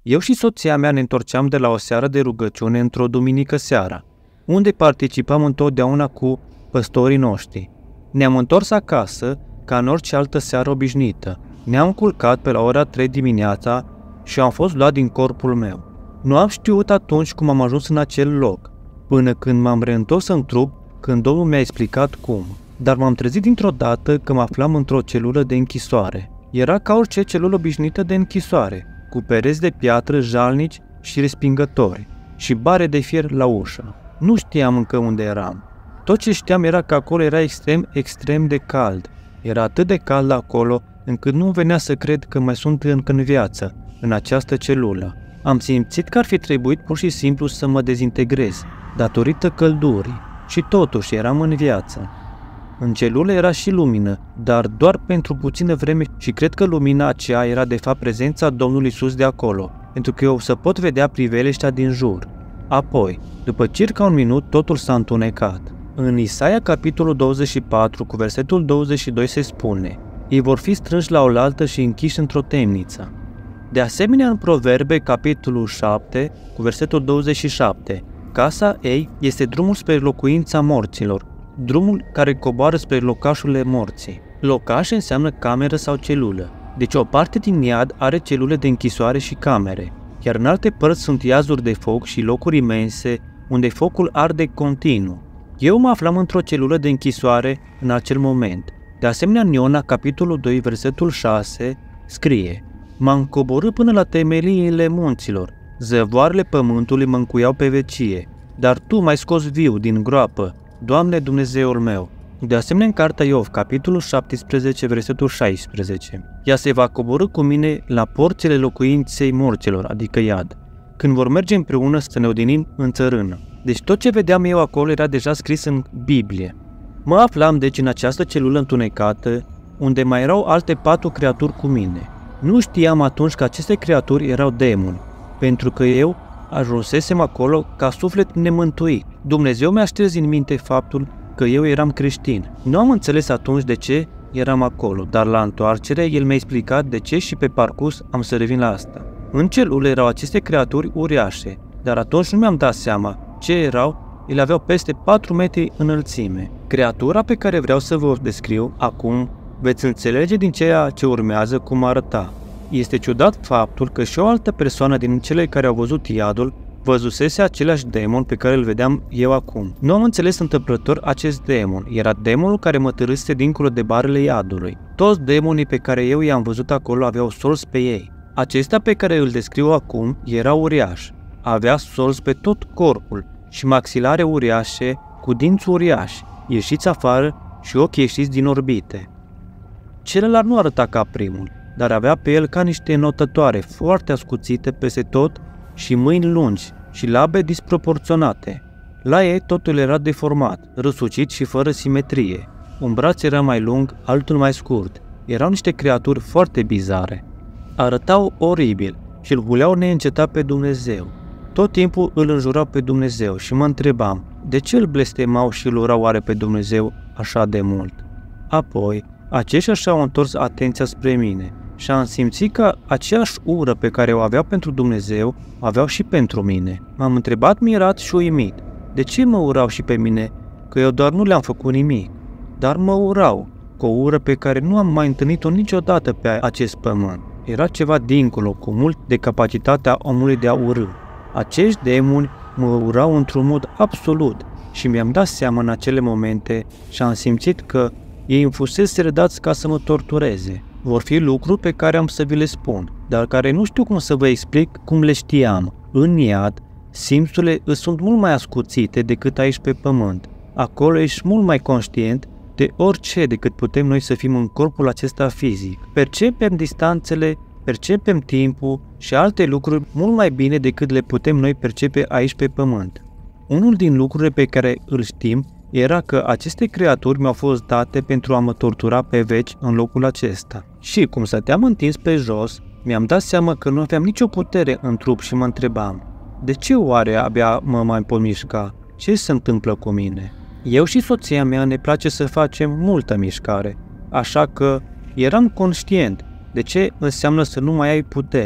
Eu și soția mea ne întorceam de la o seară de rugăciune într-o duminică seara, unde participam întotdeauna cu păstorii noștri. Ne-am întors acasă ca în orice altă seară obișnuită. Ne-am culcat pe la ora 3 dimineața și am fost luat din corpul meu. Nu am știut atunci cum am ajuns în acel loc, până când m-am reîntors în trup, când Domnul mi-a explicat cum. Dar m-am trezit dintr-o dată că mă aflam într-o celulă de închisoare. Era ca orice celulă obișnuită de închisoare, cu pereți de piatră jalnici și respingători și bare de fier la ușă. Nu știam încă unde eram. Tot ce știam era că acolo era extrem de cald. Era atât de cald acolo, încât nu venea să cred că mai sunt încă în viață, în această celulă. Am simțit că ar fi trebuit pur și simplu să mă dezintegrez, datorită căldurii, și totuși eram în viață. În celulă era și lumină, dar doar pentru puțină vreme și cred că lumina aceea era de fapt prezența Domnului Iisus de acolo, pentru că eu să pot vedea priveliștea din jur. Apoi, după circa un minut, totul s-a întunecat. În Isaia, capitolul 24, cu versetul 22 se spune: ei vor fi strânși la oaltă și închiși într-o temniță. De asemenea, în Proverbe, capitolul 7, cu versetul 27, casa ei este drumul spre locuința morților, drumul care coboară spre locașurile morții. Locaș înseamnă cameră sau celulă, deci o parte din iad are celule de închisoare și camere, iar în alte părți sunt iazuri de foc și locuri imense unde focul arde continuu. Eu mă aflam într-o celulă de închisoare în acel moment. De asemenea, în Iona, capitolul 2, versetul 6, scrie: m-am coborât până la temeliile munților, zăvoarele pământului mă încuiau pe vecie, dar Tu m-ai scos viu din groapă, Doamne Dumnezeul meu. De asemenea, în cartea Iov, capitolul 17, versetul 16, ea se va coborî cu mine la porțile locuinței morților, adică iad, când vor merge împreună să ne odinim în țărână. Deci tot ce vedeam eu acolo era deja scris în Biblie. Mă aflam deci în această celulă întunecată, unde mai erau alte 4 creaturi cu mine. Nu știam atunci că aceste creaturi erau demoni, pentru că eu ajunsesem acolo ca suflet nemântuit. Dumnezeu mi-a șters din minte faptul că eu eram creștin. Nu am înțeles atunci de ce eram acolo, dar la întoarcere El mi-a explicat de ce și pe parcurs am să revin la asta. În celulă erau aceste creaturi uriașe, dar atunci nu mi-am dat seama ce erau. Ele aveau peste 4 metri înălțime. Creatura pe care vreau să vă descriu acum veți înțelege din ceea ce urmează cum arăta. Este ciudat faptul că și o altă persoană din cele care au văzut iadul văzusese același demon pe care îl vedeam eu acum. Nu am înțeles întâmplător acest demon. Era demonul care mă târâse dincolo de barele iadului. Toți demonii pe care eu i-am văzut acolo aveau solzi pe ei. Acesta pe care îl descriu acum era uriaș. Avea solzi pe tot corpul și maxilare uriașe cu dinți uriași, ieșiți afară și ochi ieșiți din orbite. Celălalt nu arăta ca primul, dar avea pe el ca niște notătoare foarte ascuțite peste tot și mâini lungi și labe disproporționate. La ei totul era deformat, răsucit și fără simetrie. Un braț era mai lung, altul mai scurt. Erau niște creaturi foarte bizare. Arătau oribil și îl huleau neîncetat pe Dumnezeu. Tot timpul îl înjurau pe Dumnezeu și mă întrebam, de ce îl blestemau și îl urau oare pe Dumnezeu așa de mult? Apoi, aceștia și-au întors atenția spre mine și am simțit că aceeași ură pe care o aveau pentru Dumnezeu, o aveau și pentru mine. M-am întrebat mirat și uimit, de ce mă urau și pe mine, că eu doar nu le-am făcut nimic, dar mă urau, cu o ură pe care nu am mai întâlnit-o niciodată pe acest pământ. Era ceva dincolo, cu mult de capacitatea omului de a urâ. Acești demoni mă urau într-un mod absolut și mi-am dat seama în acele momente și am simțit că ei îmi fusese dați ca să mă tortureze. Vor fi lucruri pe care am să vi le spun, dar care nu știu cum să vă explic cum le știam. În iad, simțurile îți sunt mult mai ascuțite decât aici pe pământ. Acolo ești mult mai conștient de orice decât putem noi să fim în corpul acesta fizic. Percepem distanțele, percepem timpul și alte lucruri mult mai bine decât le putem noi percepe aici pe pământ. Unul din lucrurile pe care îl știm era că aceste creaturi mi-au fost date pentru a mă tortura pe veci în locul acesta. Și cum stăteam întins pe jos, mi-am dat seama că nu aveam nicio putere în trup și mă întrebam, de ce oare abia mă mai pot mișca? Ce se întâmplă cu mine? Eu și soția mea ne place să facem multă mișcare, așa că eram conștient de ce înseamnă să nu mai ai putere.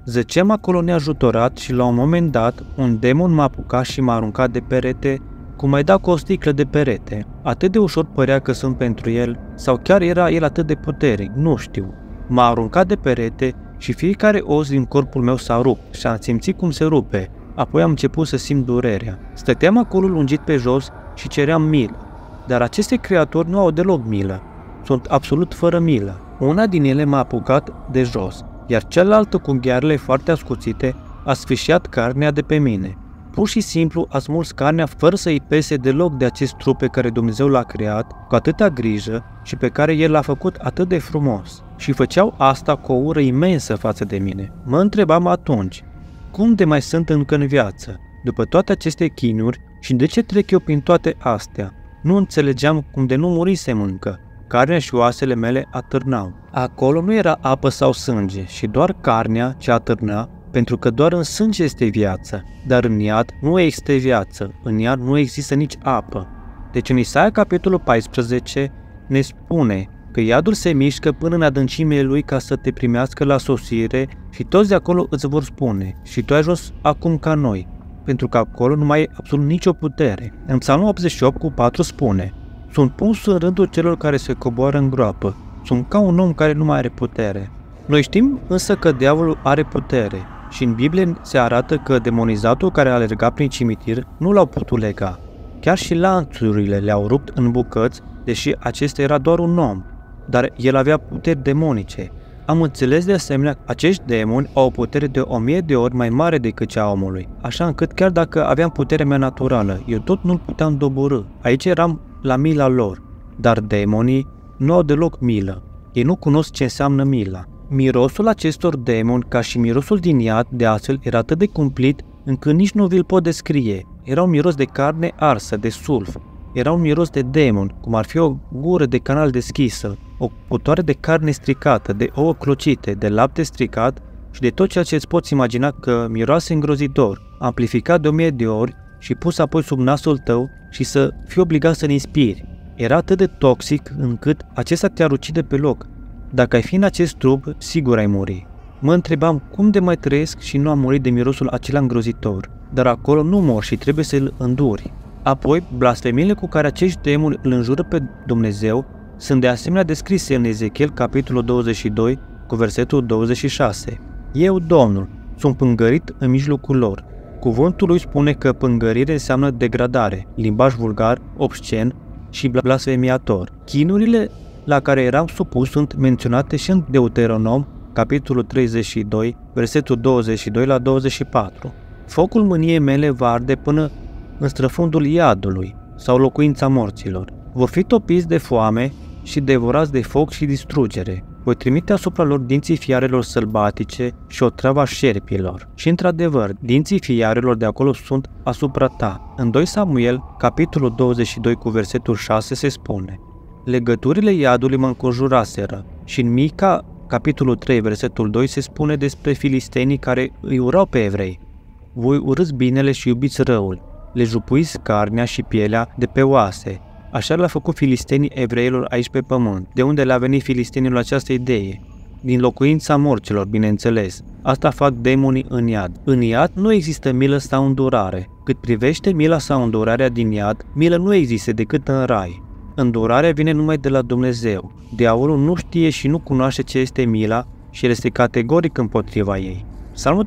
Zăceam acolo neajutorat și la un moment dat un demon m-a apucat și m-a aruncat de perete, cum ai da cu o sticlă de perete. Atât de ușor părea că sunt pentru el, sau chiar era el atât de puternic, nu știu. M-a aruncat de perete și fiecare os din corpul meu s-a rupt și am simțit cum se rupe. Apoi am început să simt durerea. Stăteam acolo lungit pe jos și ceream milă. Dar aceste creaturi nu au deloc milă. Sunt absolut fără milă. Una din ele m-a apucat de jos, iar cealaltă cu ghearele foarte ascuțite a sfâșiat carnea de pe mine. Pur și simplu a smuls carnea fără să-i pese deloc de acest trup pe care Dumnezeu l-a creat cu atâta grijă și pe care El l-a făcut atât de frumos. Și făceau asta cu o ură imensă față de mine. Mă întrebam atunci, cum de mai sunt încă în viață, după toate aceste chinuri, și de ce trec eu prin toate astea? Nu înțelegeam cum de nu murisem încă. Carnea și oasele mele atârnau. Acolo nu era apă sau sânge, și doar carnea ce atârna, pentru că doar în sânge este viață, dar în iad nu există viață, în iad nu există nici apă. Deci în Isaia capitolul 14 ne spune că iadul se mișcă până în adâncimile lui ca să te primească la sosire și toți de acolo îți vor spune, și tu ai ajuns acum ca noi, pentru că acolo nu mai e absolut nicio putere. În Psalmul 88:4 spune, sunt pus în rândul celor care se coboară în groapă, sunt ca un om care nu mai are putere. Noi știm însă că diavolul are putere și în Biblie se arată că demonizatul care a alergat prin cimitir nu l-au putut lega. Chiar și lanțurile le-au rupt în bucăți, deși acesta era doar un om, dar el avea puteri demonice. Am înțeles de asemenea că acești demoni au o putere de 1000 de ori mai mare decât cea a omului, așa încât chiar dacă aveam puterea mea naturală, eu tot nu-l puteam doborî. Aici eram la mila lor, dar demonii nu au deloc milă. Ei nu cunosc ce înseamnă mila. Mirosul acestor demoni, ca și mirosul din iad, de astfel, era atât de cumplit încât nici nu vi-l pot descrie. Era un miros de carne arsă, de sulf. Era un miros de demon, cum ar fi o gură de canal deschisă, o putoare de carne stricată, de ouă clocite, de lapte stricat și de tot ceea ce îți poți imagina că miroase îngrozitor, amplificat de 1000 de ori și pus apoi sub nasul tău și să fii obligat să-l inspiri. Era atât de toxic încât acesta te-ar ucide pe loc. Dacă ai fi în acest trup, sigur ai muri. Mă întrebam cum de mai trăiesc și nu am murit de mirosul acela îngrozitor, dar acolo nu mor și trebuie să-l înduri. Apoi, blasfemiile cu care acești demoni îl înjură pe Dumnezeu sunt de asemenea descrise în Ezechiel capitolul 22 cu versetul 26. Eu, Domnul, sunt pângărit în mijlocul lor. Cuvântul lui spune că pângărire înseamnă degradare, limbaj vulgar, obscen și blasfemiator. Chinurile la care eram supus sunt menționate și în Deuteronom, capitolul 32, versetul 22 la 24. Focul mâniei mele va arde până în străfundul iadului sau locuința morților. Vor fi topiți de foame și devorați de foc și distrugere. Voi trimite asupra lor dinții fiarelor sălbatice și o travă a șerpilor. Și într-adevăr, dinții fiarelor de acolo sunt asupra ta. În 2 Samuel, capitolul 22 cu versetul 6 se spune: legăturile iadului mă înconjuraseră. Și în Mica, capitolul 3, versetul 2 se spune despre filistenii care îi urau pe evrei: voi urâți binele și iubiți răul, le jupuiți carnea și pielea de pe oase. Așa le-a făcut filistenii evreilor aici pe pământ. De unde le-a venit filistenilor această idee? Din locuința morților, bineînțeles. Asta fac demonii în iad. În iad nu există milă sau îndurare. Cât privește mila sau îndurarea din iad, milă nu există decât în rai. Îndurarea vine numai de la Dumnezeu. Diavolul nu știe și nu cunoaște ce este mila și el este categoric împotriva ei. Psalmul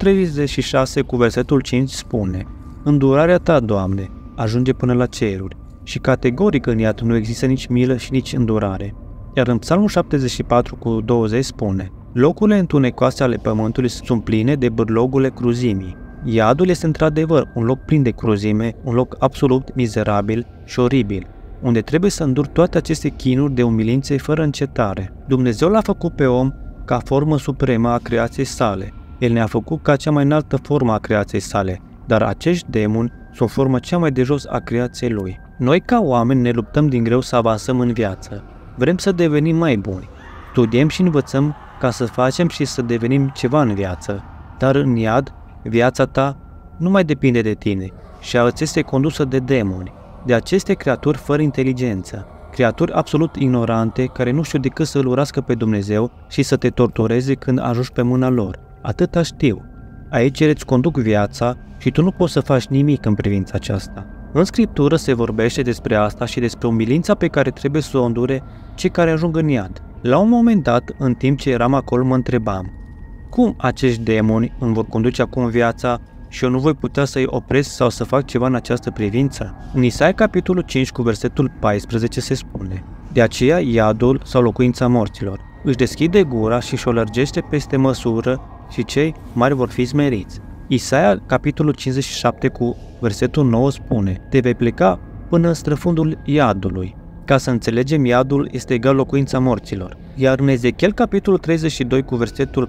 36 cu versetul 5 spune: îndurarea ta, Doamne, ajunge până la ceruri. Și categoric în iad nu există nici milă și nici îndurare. Iar în Psalmul 74 cu 20 spune: locurile întunecoase ale pământului sunt pline de bârlogurile cruzimii. Iadul este într-adevăr un loc plin de cruzime, un loc absolut mizerabil și oribil, unde trebuie să îndur toate aceste chinuri de umilințe fără încetare. Dumnezeu l-a făcut pe om ca formă supremă a creației sale. El ne-a făcut ca cea mai înaltă formă a creației sale, dar acești demoni sunt forma cea mai de jos a creației lui. Noi ca oameni ne luptăm din greu să avansăm în viață. Vrem să devenim mai buni. Studiem și învățăm ca să facem și să devenim ceva în viață. Dar în iad, viața ta nu mai depinde de tine și a îți este condusă de demoni, de aceste creaturi fără inteligență, creaturi absolut ignorante care nu știu decât să-L urască pe Dumnezeu și să te tortureze când ajungi pe mâna lor. Atâta știu. Aici ele îți conduc viața și tu nu poți să faci nimic în privința aceasta. În Scriptură se vorbește despre asta și despre umilința pe care trebuie să o îndure cei care ajung în iad. La un moment dat, în timp ce eram acolo, mă întrebam: cum acești demoni îmi vor conduce acum viața și eu nu voi putea să-i opresc sau să fac ceva în această privință? În Isaia capitolul 5 cu versetul 14 se spune: de aceea iadul sau locuința morților își deschide gura și și-o lărgește peste măsură și cei mari vor fi smeriți. Isaia capitolul 57 cu versetul 9 spune: te vei pleca până în străfundul iadului. Ca să înțelegem, iadul este egal locuința morților. Iar în Ezechiel capitolul 32 cu versetul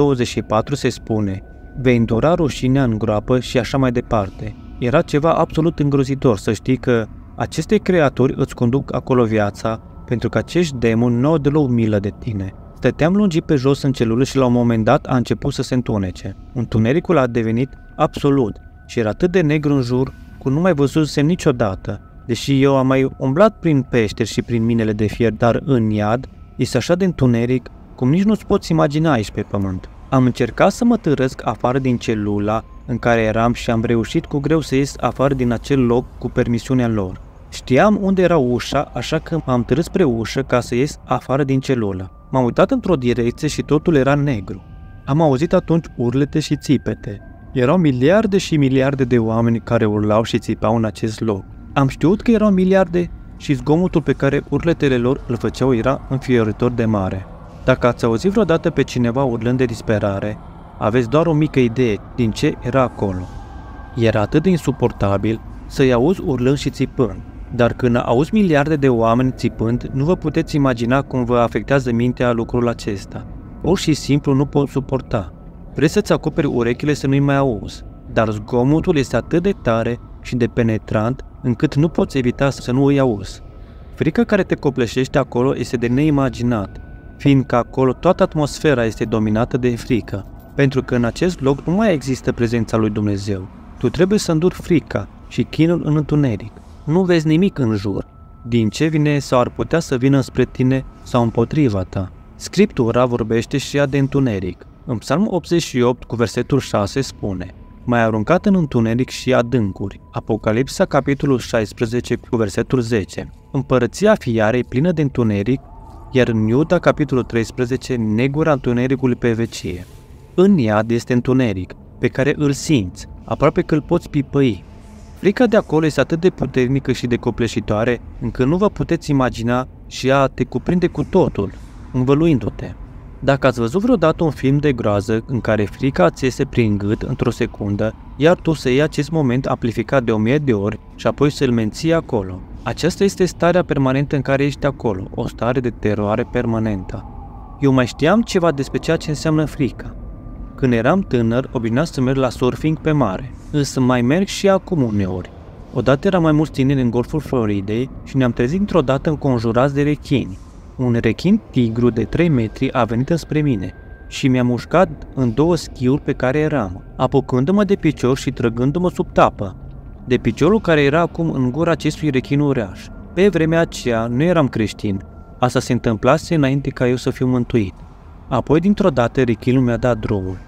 24 se spune: vei îndura rușinea în groapă și așa mai departe. Era ceva absolut îngrozitor să știi că aceste creaturi îți conduc acolo viața, pentru că acești demoni nu au deloc milă de tine. Stăteam lungit pe jos în celulă și la un moment dat a început să se întunece. Întunericul a devenit absolut și era atât de negru în jur, cum nu mai văzusem niciodată. Deși eu am mai umblat prin peșteri și prin minele de fier, dar în iad este așa de întuneric cum nici nu-ți poți imagina aici pe pământ. Am încercat să mă târăsc afară din celula în care eram și am reușit cu greu să ies afară din acel loc cu permisiunea lor. Știam unde era ușa, așa că m-am târât spre ușă ca să ies afară din celulă. M-am uitat într-o direcție și totul era negru. Am auzit atunci urlete și țipete. Erau miliarde și miliarde de oameni care urlau și țipau în acest loc. Am știut că erau miliarde și zgomotul pe care urletele lor îl făceau era înfiorător de mare. Dacă ați auzit vreodată pe cineva urlând de disperare, aveți doar o mică idee din ce era acolo. Era atât de insuportabil să-i auzi urlând și țipând, dar când auzi miliarde de oameni țipând, nu vă puteți imagina cum vă afectează mintea lucrul acesta. Pur și simplu nu poți suporta. Vrei să-ți acoperi urechile să nu-i mai auzi, dar zgomotul este atât de tare și de penetrant încât nu poți evita să nu îi auzi. Frica care te copleșește acolo este de neimaginat, fiindcă acolo toată atmosfera este dominată de frică, pentru că în acest loc nu mai există prezența lui Dumnezeu. Tu trebuie să înduri frica și chinul în întuneric. Nu vezi nimic în jur, din ce vine sau ar putea să vină spre tine sau împotriva ta. Scriptura vorbește și ea de întuneric. În Psalmul 88 cu versetul 6 spune: m-ai aruncat în întuneric și adâncuri. Apocalipsa capitolul 16 cu versetul 10. Împărăția fiarei plină de întuneric, iar în Iuda capitolul 13 negura întunericului pe vecie. În iad este întuneric, pe care îl simți, aproape că îl poți pipăi. Frica de acolo este atât de puternică și de copleșitoare, încât nu vă puteți imagina și ea te cuprinde cu totul, învăluindu-te. Dacă ați văzut vreodată un film de groază în care frica ți iese prin gât într-o secundă, iar tu să iei acest moment amplificat de 1000 de ori și apoi să-l menții acolo. Aceasta este starea permanentă în care ești acolo, o stare de teroare permanentă. Eu mai știam ceva despre ceea ce înseamnă frica. Când eram tânăr, obișnuiam să merg la surfing pe mare, însă mai merg și acum uneori. Odată eram mai mulți tineri în golful Floridei și ne-am trezit într-o dată înconjurați de rechini. Un rechin tigru de 3 metri a venit înspre mine și mi-a mușcat în 2 schiuri pe care eram, apucându-mă de picior și trăgându-mă sub tapă, de piciorul care era acum în gura acestui rechin uriaș. Pe vremea aceea nu eram creștin. Asta se întâmplase înainte ca eu să fiu mântuit. Apoi, dintr-o dată, rechinul mi-a dat drumul.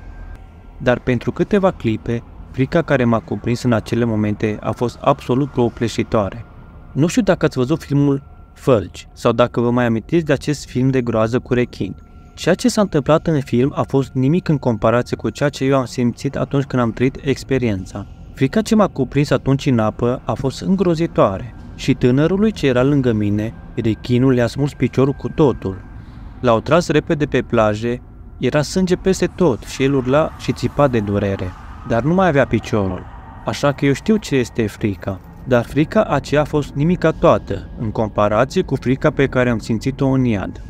Dar pentru câteva clipe, frica care m-a cuprins în acele momente a fost absolut copleșitoare. Nu știu dacă ați văzut filmul Fălci sau dacă vă mai amintiți de acest film de groază cu rechini. Ceea ce s-a întâmplat în film a fost nimic în comparație cu ceea ce eu am simțit atunci când am trăit experiența. Frica ce m-a cuprins atunci în apă a fost îngrozitoare și tânărului ce era lângă mine, rechinul le-a smuls piciorul cu totul. L-au tras repede pe plaje, era sânge peste tot și el urla și țipa de durere, dar nu mai avea piciorul, așa că eu știu ce este frica. Dar frica aceea a fost nimica toată, în comparație cu frica pe care am simțit-o în iad.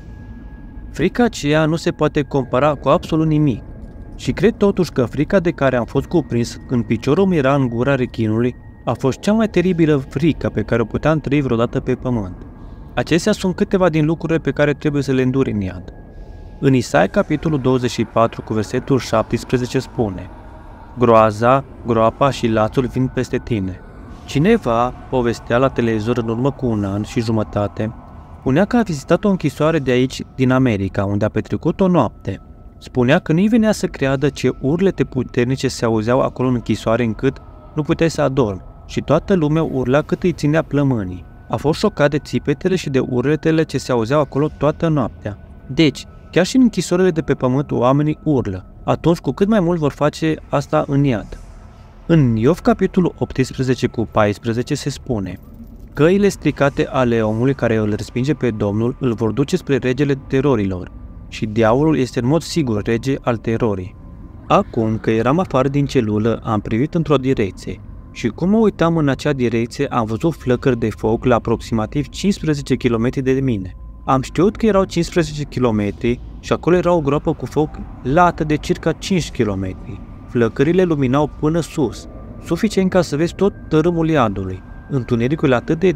Frica aceea nu se poate compara cu absolut nimic. Și cred totuși că frica de care am fost cuprins când piciorul mi era în gura rechinului a fost cea mai teribilă frică pe care o puteam trăi vreodată pe pământ. Acestea sunt câteva din lucrurile pe care trebuie să le enduri în iad. În Isaia capitolul 24 cu versetul 17 spune: groaza, groapa și lațul vin peste tine. Cineva povestea la televizor în urmă cu 1 an și jumătate, spunea că a vizitat o închisoare de aici, din America, unde a petrecut o noapte. Spunea că nu-i venea să creadă ce urlete puternice se auzeau acolo în închisoare încât nu puteai să adormi și toată lumea urla cât îi ținea plămânii. A fost șocat de țipetele și de urletele ce se auzeau acolo toată noaptea. Deci, chiar și în închisorile de pe pământ oamenii urlă, atunci cu cât mai mult vor face asta în iad. În Iov capitolul 18 cu 14 se spune: căile stricate ale omului care îl respinge pe Domnul îl vor duce spre regele terorilor și diavolul este în mod sigur rege al terorii. Acum că eram afară din celulă, am privit într-o direcție și cum mă uitam în acea direcție am văzut flăcări de foc la aproximativ 15 km de mine. Am știut că erau 15 km și acolo era o groapă cu foc lată de circa 5 km. Flăcările luminau până sus, suficient ca să vezi tot tărâmul iadului. Întunericul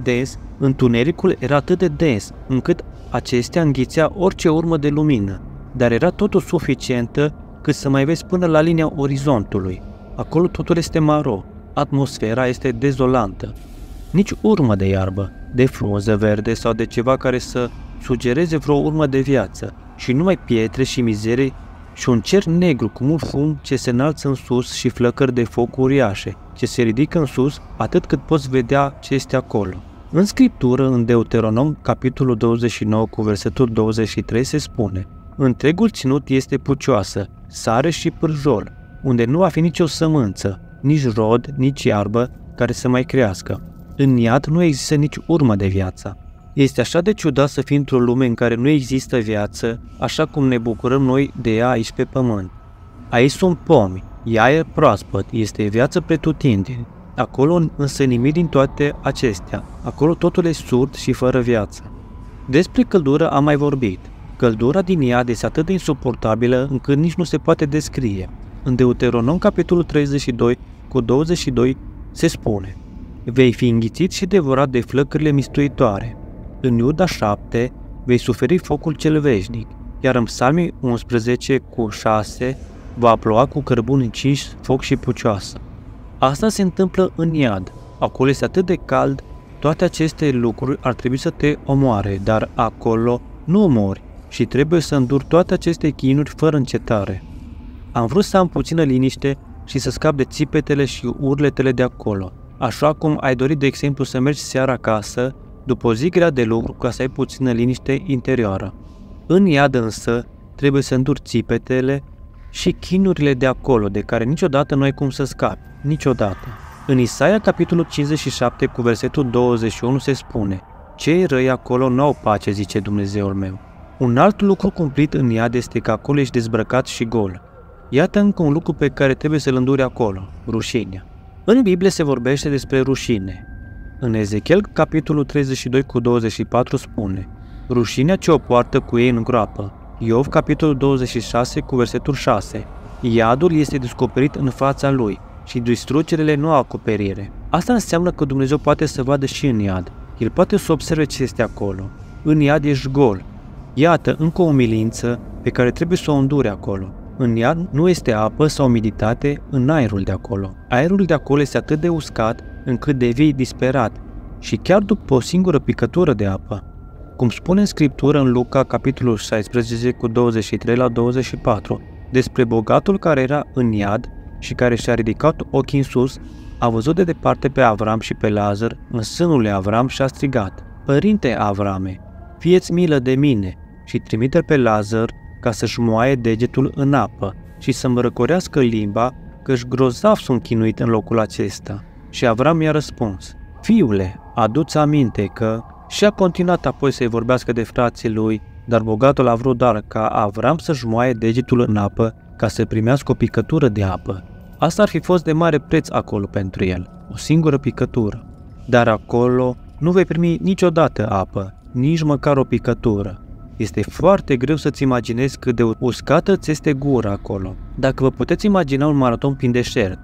era atât de dens, încât acestea înghițea orice urmă de lumină, dar era totul suficientă cât să mai vezi până la linia orizontului. Acolo totul este maro, atmosfera este dezolantă. Nici urmă de iarbă, de frunză verde sau de ceva care să sugereze vreo urmă de viață, și numai pietre și mizerie și un cer negru cu mult fum ce se înalță în sus și flăcări de foc uriașe, ce se ridică în sus atât cât poți vedea ce este acolo. În Scriptură, în Deuteronom, capitolul 29 cu versetul 23 se spune: întregul ținut este pucioasă, sare și pârjol, unde nu va fi nicio sămânță, nici rod, nici iarbă care să mai crească. În iad nu există nici urmă de viață. Este așa de ciudat să fii într-o lume în care nu există viață, așa cum ne bucurăm noi de ea aici pe pământ. Aici sunt pomi, e aer proaspăt, este viață pretutindeni. Acolo însă nimic din toate acestea. Acolo totul e surd și fără viață. Despre căldură am mai vorbit. Căldura din iad este atât de insuportabilă încât nici nu se poate descrie. În Deuteronom capitolul 32 cu 22 se spune: vei fi înghițit și devorat de flăcările mistuitoare. În Iuda 7 vei suferi focul cel veșnic, iar în Psalmii 11 cu 6 va ploua cu cărbuni încinși, foc și pucioasă. Asta se întâmplă în iad. Acolo este atât de cald, toate aceste lucruri ar trebui să te omoare, dar acolo nu mori și trebuie să înduri toate aceste chinuri fără încetare. Am vrut să am puțină liniște și să scap de țipetele și urletele de acolo, așa cum ai dorit, de exemplu, să mergi seara acasă, după o zi grea de lucru, ca să ai puțină liniște interioară. În iad însă trebuie să înduri țipetele și chinurile de acolo, de care niciodată nu ai cum să scapi, niciodată. În Isaia capitolul 57 cu versetul 21 se spune: cei răi acolo nu au pace, zice Dumnezeul meu. Un alt lucru cumplit în iad este că acolo ești dezbrăcat și gol. Iată încă un lucru pe care trebuie să-l înduri acolo, rușinea. În Biblie se vorbește despre rușine. În Ezechiel capitolul 32 cu 24 spune: rușinea ce o poartă cu ei în groapă. Iov capitolul 26 cu versetul 6: iadul este descoperit în fața lui și distrugerile nu au acoperire. Asta înseamnă că Dumnezeu poate să vadă și în iad. El poate să observe ce este acolo. În iad ești gol. Iată încă o umilință pe care trebuie să o îndure acolo. În iad nu este apă sau umiditate în aerul de acolo. Aerul de acolo este atât de uscat încât devii disperat și chiar după o singură picătură de apă. Cum spune în Scriptură în Luca capitolul 16 cu 23 la 24, despre bogatul care era în iad și care și-a ridicat ochii în sus, a văzut de departe pe Avram și pe Lazar în sânul lui Avram și a strigat: Părinte Avrame, fie-ți milă de mine și trimite pe Lazar ca să-și moaie degetul în apă și să-mi răcorească limba, că-și grozav sunt chinuit în locul acesta. Și Avram i-a răspuns: Fiule, adu-ți aminte că... Și a continuat apoi să-i vorbească de frații lui, dar bogatul a vrut doar ca Avram să-și moaie degetul în apă ca să primească o picătură de apă. Asta ar fi fost de mare preț acolo pentru el, o singură picătură. Dar acolo nu vei primi niciodată apă, nici măcar o picătură. Este foarte greu să-ți imaginezi cât de uscată ți este gura acolo. Dacă vă puteți imagina un maraton prin deșert,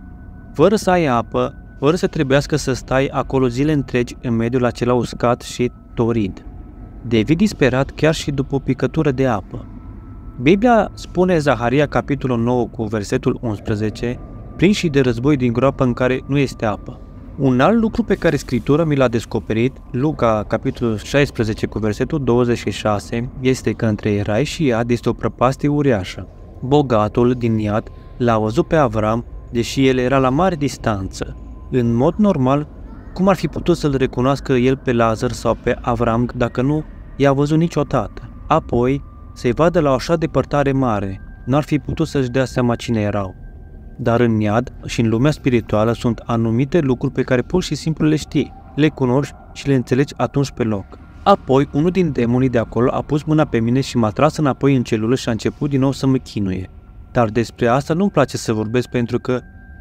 fără să ai apă, fără să trebuiască să stai acolo zile întregi în mediul acela uscat și torid. Devii disperat chiar și după o picătură de apă. Biblia spune Zaharia capitolul 9 cu versetul 11, prinși de război din groapă în care nu este apă. Un alt lucru pe care Scriptura mi l-a descoperit, Luca, capitolul 16 cu versetul 26, este că între Erai și Iad este o prăpastie uriașă. Bogatul din Iad l-a văzut pe Avram, deși el era la mare distanță. În mod normal, cum ar fi putut să-l recunoască el pe Lazar sau pe Avram dacă nu i-a văzut niciodată? Apoi, să-i vadă la o așa depărtare mare, n-ar fi putut să-și dea seama cine erau. Dar în Iad și în lumea spirituală sunt anumite lucruri pe care pur și simplu le știi, le cunoști și le înțelegi atunci pe loc. Apoi, unul din demonii de acolo a pus mâna pe mine și m-a tras înapoi în celulă și a început din nou să mă chinuie. Dar despre asta nu-mi place să vorbesc pentru că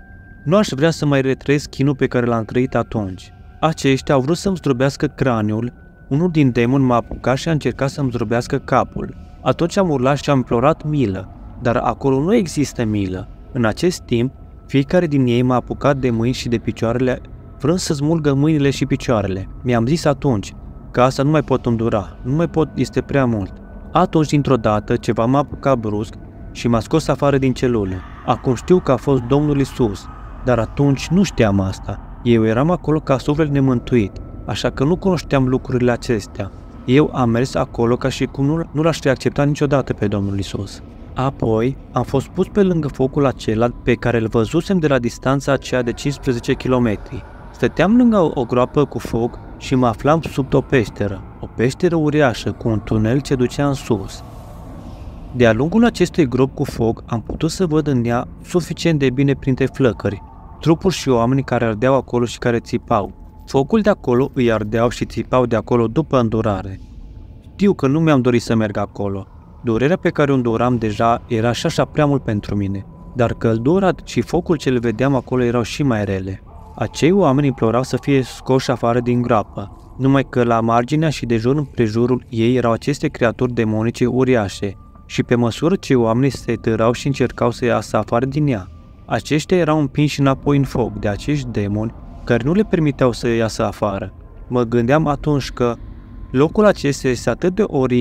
nu aș vrea să mai retrăiesc chinul pe care l-am trăit atunci. Aceștia au vrut să-mi zdrobească craniul, unul din demoni m-a apucat și a încercat să-mi zdrobească capul. Atunci am urlat și am implorat milă, dar acolo nu există milă. În acest timp, fiecare din ei m-a apucat de mâini și de picioarele, vrând să smulgă mâinile și picioarele. Mi-am zis atunci că asta nu mai pot îndura, nu mai pot, este prea mult. Atunci, dintr-o dată, ceva m-a apucat brusc și m-a scos afară din celulă. Acum știu că a fost Domnul Isus, dar atunci nu știam asta. Eu eram acolo ca suflet nemântuit, așa că nu cunoșteam lucrurile acestea. Eu am mers acolo ca și cum nu l-aș fi acceptat niciodată pe Domnul Isus. Apoi, am fost pus pe lângă focul acela pe care îl văzusem de la distanța aceea de 15 km. Stăteam lângă o groapă cu foc și mă aflam sub o peșteră uriașă cu un tunel ce ducea în sus. De-a lungul acestui grob cu foc am putut să văd în ea suficient de bine printre flăcări, trupuri și oameni care ardeau acolo și care țipau. Focul de acolo îi ardeau și țipau de acolo după îndurare. Știu că nu mi-am dorit să merg acolo. Durerea pe care o înduram deja era și așa prea mult pentru mine, dar căldura și focul ce le vedeam acolo erau și mai rele. Acei oameni implorau să fie scoși afară din groapă, numai că la marginea și de jur împrejurul ei erau aceste creaturi demonice uriașe și pe măsură ce oamenii se târau și încercau să iasă afară din ea, aceștia erau împinși înapoi în foc de acești demoni care nu le permiteau să iasă afară. Mă gândeam atunci că locul acesta este atât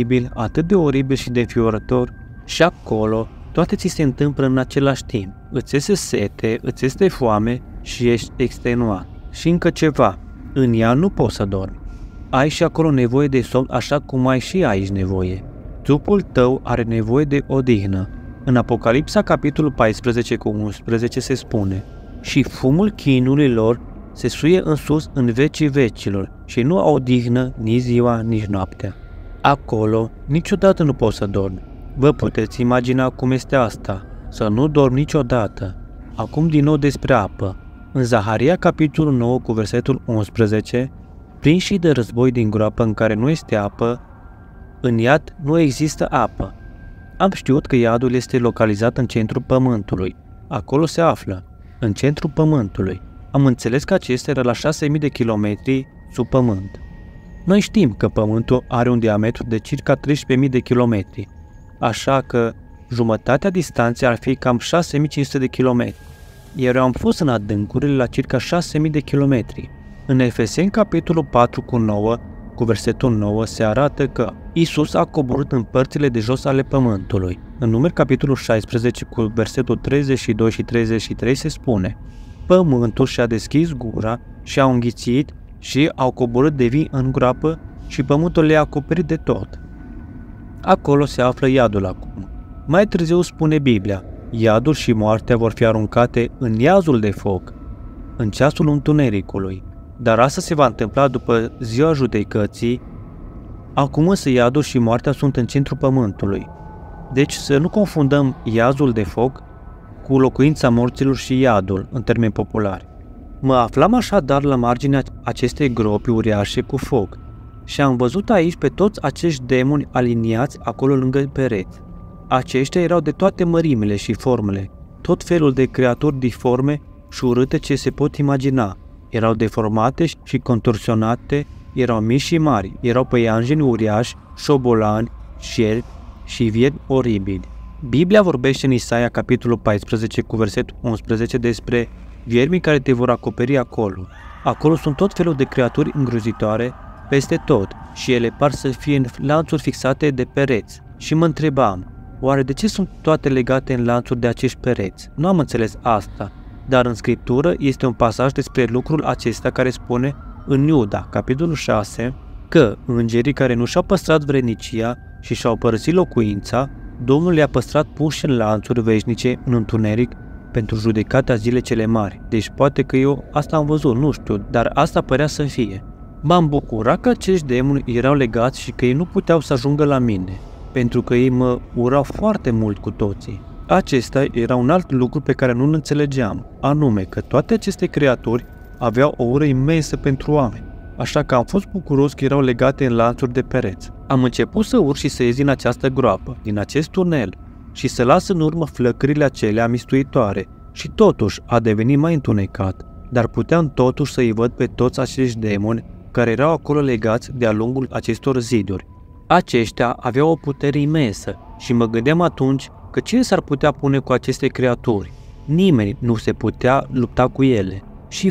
de oribil și de înfiorător și acolo toate ți se întâmplă în același timp. Îți este sete, îți este foame și ești extenuat. Și încă ceva, în ea nu poți să dormi. Ai și acolo nevoie de somn așa cum ai și aici nevoie. Trupul tău are nevoie de odihnă. În Apocalipsa, capitolul 14 cu 11 se spune: și fumul chinului lor se suie în sus în vecii vecilor și nu au odihnă nici ziua, nici noaptea. Acolo niciodată nu poți să dormi. Vă puteți imagina cum este asta, să nu dormi niciodată. Acum din nou despre apă. În Zaharia, capitolul 9 cu versetul 11, prinși de război din groapă în care nu este apă, în iad nu există apă. Am știut că iadul este localizat în centrul pământului. Acolo se află, în centrul pământului. Am înțeles că acesta era la 6.000 de kilometri sub pământ. Noi știm că pământul are un diametru de circa 13.000 de kilometri, așa că jumătatea distanței ar fi cam 6.500 de kilometri. Iar eu am fost în adâncurile la circa 6.000 de kilometri. În Efeseni, capitolul 4 cu 9, cu versetul 9, se arată că Isus a coborât în părțile de jos ale pământului. În Numeri, capitolul 16, cu versetul 32 și 33 se spune: pământul și-a deschis gura și a înghițit și au coborât de vii în groapă și pământul le-a acoperit de tot. Acolo se află iadul acum. Mai târziu spune Biblia: iadul și moartea vor fi aruncate în iazul de foc, în ceasul întunericului. Dar asta se va întâmpla după ziua judecății. Acum însă iadul și moartea sunt în centrul pământului. Deci să nu confundăm iazul de foc cu locuința morților și iadul, în termeni populari. Mă aflam așadar la marginea acestei gropi uriașe cu foc și am văzut aici pe toți acești demoni aliniați acolo lângă pereți. Aceștia erau de toate mărimile și formele, tot felul de creaturi diforme și urâte ce se pot imagina. Erau deformate și contorsionate, erau mici și mari, erau păianjeni uriași, șobolani, șerpi și viermi oribili. Biblia vorbește în Isaia, capitolul 14, cu versetul 11 despre viermii care te vor acoperi acolo. Acolo sunt tot felul de creaturi îngrozitoare peste tot și ele par să fie în lanțuri fixate de pereți. Și mă întrebam, oare de ce sunt toate legate în lanțuri de acești pereți? Nu am înțeles asta. dar în Scriptură este un pasaj despre lucrul acesta care spune în Iuda, capitolul 6, că îngerii care nu și-au păstrat vrednicia și și-au părăsit locuința, Domnul le-a păstrat puși în lanțuri veșnice în întuneric pentru judecata zile cele mari. Deci poate că eu asta am văzut, nu știu, dar asta părea să fie. M-am bucurat că acești demoni erau legați și că ei nu puteau să ajungă la mine, pentru că ei mă urau foarte mult cu toții. Acesta era un alt lucru pe care nu-l înțelegeam, anume că toate aceste creaturi aveau o ură imensă pentru oameni, așa că am fost bucuros că erau legate în lanțuri de pereți. Am început să urc și să ies din această groapă, din acest tunel, și să las în urmă flăcările acelea mistuitoare, și totuși a devenit mai întunecat, dar puteam totuși să-i văd pe toți acești demoni care erau acolo legați de-a lungul acestor ziduri. Aceștia aveau o putere imensă și mă gândeam atunci că cine s-ar putea pune cu aceste creaturi? Nimeni nu se putea lupta cu ele. Și